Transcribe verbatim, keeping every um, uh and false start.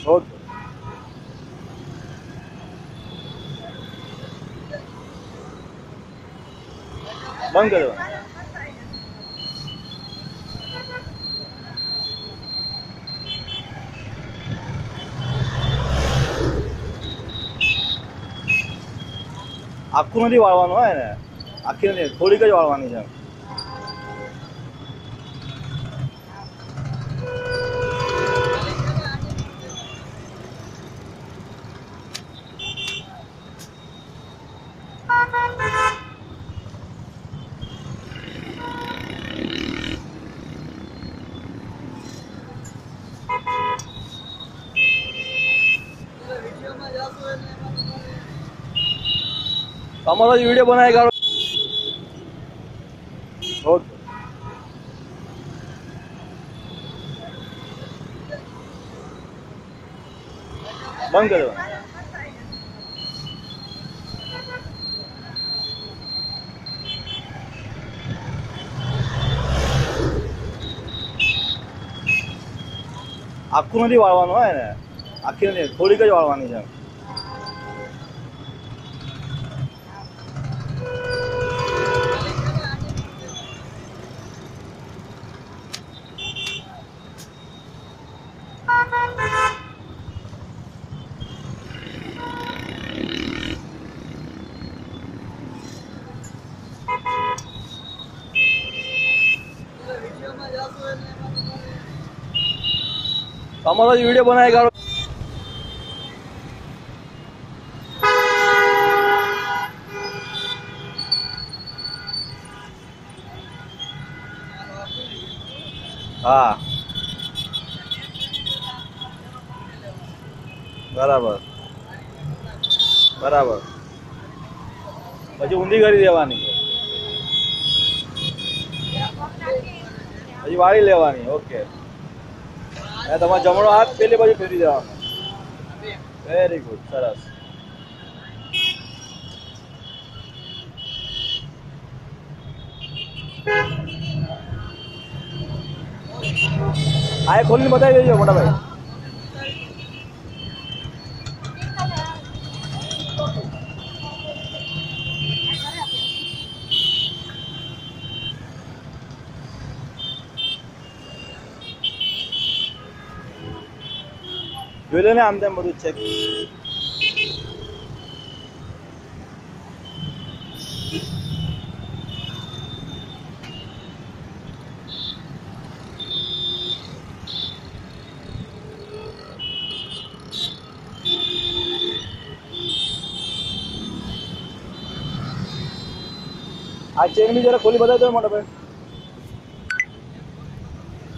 Okay बंद कर दो। આખું નથી વાળવાનું હોય ને, આખી નથી, થોડીક જ વાળવાની છે. તમારો જ વિડીયો બનાવી કાઢો. ઓકે બંધ કરી દો. આખું નથી વાળવાનું હોય ને, આખી નથી, થોડીક જ વાળવાની છે. તમારો જ વિડીયો બનાવી કાઢો. હા બરાબર બરાબર. પછી ઊંધી કરી દેવાની, પછી વાળી લેવાની. ઓકે તમારો જમણો હાથ પેલી બાજુ ફેરી દેવાનો. વેરી ગુડ, સરસ. આ ખોલીને બતાવી દેજો મોટા ભાઈ. જોઈ લે ને આમ તેમ બધું ચેક. આ ચેન બી જરા ખોલી બતાવી દો મોટા ભાઈ.